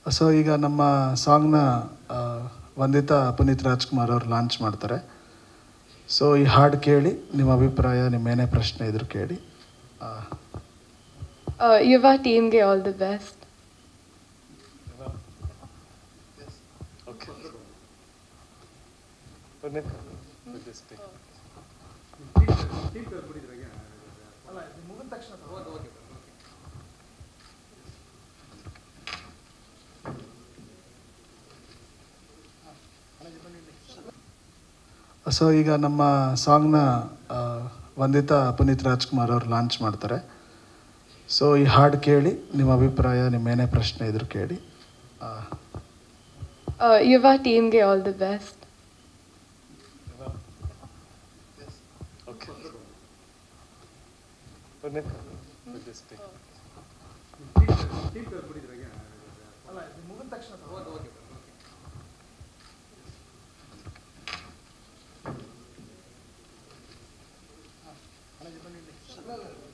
So ಈಗ ನಮ್ಮ ಸಾಂಗ್ನ ವಂದಿತಾ ಪುನೀತ್ ರಾಜ್ಕುಮಾರ್ ಅವರು ಲಾಂಚ್ ಮಾಡ್ತಾರೆ. ಸೊ ಈ ಹಾಡು ಕೇಳಿ ನಿಮ್ಮ ಅಭಿಪ್ರಾಯ, ನಿಮ್ಮೇನೇ ಪ್ರಶ್ನೆ ಇದ್ರು ಕೇಳಿ. ಯುವ ಟೀಮ್ಗೆ ಆಲ್ ದಿ ಬೆಸ್ಟ್. ಸೊ ಈಗ ನಮ್ಮ ಸಾಂಗ್ನ ವಂದಿತಾ ಪುನೀತ್ ರಾಜ್ಕುಮಾರ್ ಅವರು ಲಾಂಚ್ ಮಾಡ್ತಾರೆ. ಸೊ ಈ ಹಾಡು ಕೇಳಿ ನಿಮ್ಮ ಅಭಿಪ್ರಾಯ, ನಿಮ್ಮೇನೇ ಪ್ರಶ್ನೆ ಇದ್ರು ಕೇಳಿ. ಯುವ ಟೀಮ್ಗೆ ಆಲ್ ದಿ ಬೆಸ್ಟ್. Okay.